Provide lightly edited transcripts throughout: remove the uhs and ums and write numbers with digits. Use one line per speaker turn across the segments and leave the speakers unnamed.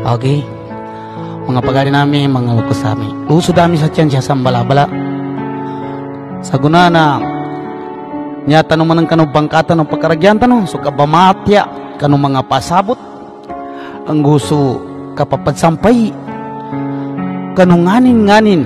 Okay. Mga pagari namin, mga lukus kami. Luso dami sa tiyan siya sambala-bala. Sa guna na niya tanong man kanong bangkata ng pagkaragyan tanong. So kabamatya kanong mga pasabot. Ang gusto kapapadsampay. Kanong nganin-nganin.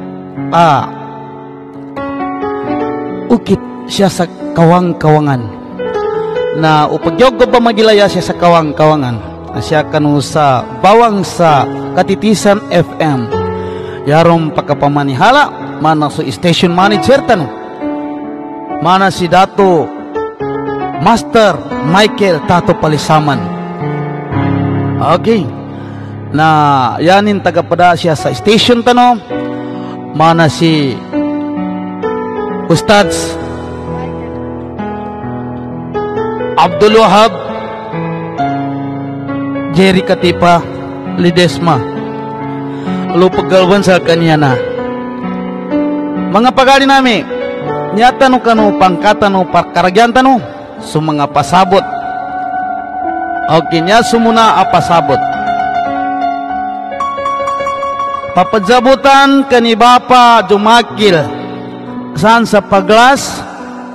Ukit siya sa kawang-kawangan. Na upagyog ko ba magilaya siya sa kawang-kawangan. Na siya kanu sa bawang sa Katitisan FM. Yarom pagkapamanihala mana so station manager tano. Mana si Dato Master Michael Tato Palisaman. Okay. Na yanin tagapada siya sa station tano. Mana si Ustads Abdul Wahab Jerry Katipa Lidesma lo paggalwan sa kanya na mga pagari nami nyata no kano pangkata no karagyan tano so mga pasabot okay nya sumuna apasabot papadsabutan kani Bapa Jumakil saan sa paglas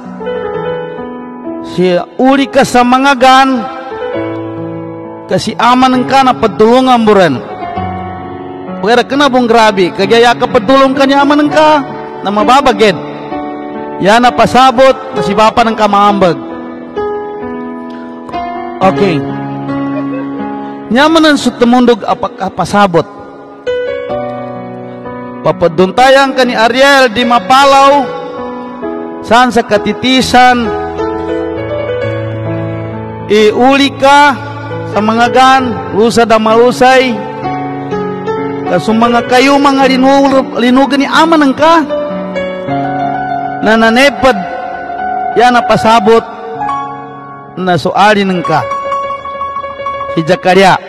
si uli ka sa mga gan kasi aman ng ka na padulungan mo rin. Pagkara ka na pong grabe, kagaya ka padulong ka niya aman ng ka na mababagid. Yan na pasabot na si Bapa ng kamaambag. Okay. Nyaman ang sutamundog apasabot. Papaduntayan ka ni Ariel di Mapalaw saan sa Katitisan iuli ka sa mga gan, lusa da malusay. Kaso mga kayo mga linugan ni aman ang ka. Nananepad. Yan na pasabot na suali ng ka. Si Jakaria.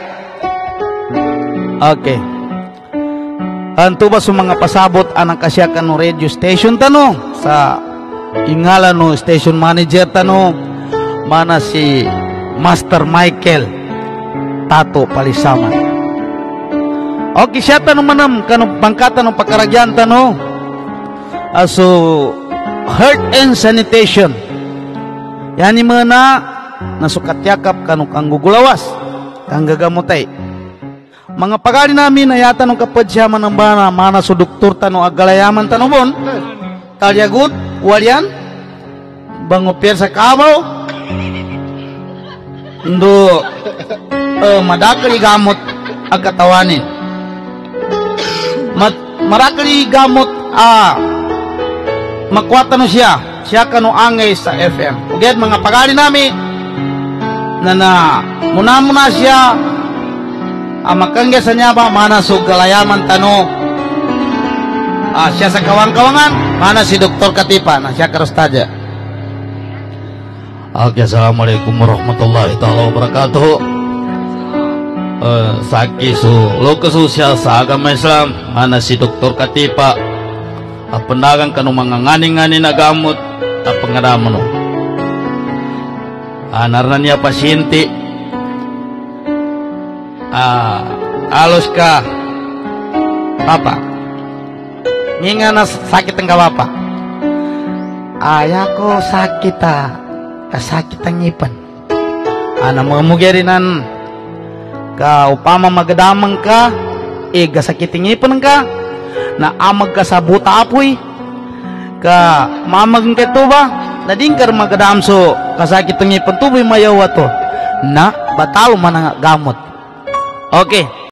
Okay. Anto ba sa mga pasabot anang kasyakan no radio station tano? Sa ingala no station manager tano. Mana si Master Michael Tato Palisaman. Okay, siya tanong manam kanong bangkata ng pagkaragyan tanong. So, health and sanitation. Yan ni mga nasukat yakap kanong kang gugulawas, kang gagamutay. Mga pagari namin na yata nung kapadsyaman ng bana, mana so doktor tanong agalayaman tanong bon. Talyagut, walian, bangopir sa kabaw, ndo madakali gamot ang katawanin. Marakali gamot makwata no siya kano angay sa FM. Ugad mga pagari nami na muna siya makangga sa niya ba mana so galayaman tano siya sa kawang-kawangan mana si Dr. Katipa na siya karustadya. Okay, assalamualaikum warahmatullahi ta'ala wabarakatuh. Saki su loka sosial sa agama Islam mana si Dr. Katipa pendagang kanu mga ngani-ngani na gamot pangadaman no narna niya pasyente alos ka Papa nginga na sakit ang Papa ayako sakit kasakit ang ngipan mga mugerinan ka upama magadamang ka gasakiting ipan ka na amag ka sa buta apoy ka mamag ka to ba nadingkar magadam so kasakit ang ipan to mayawa to na batalo man ang gamot. Okay,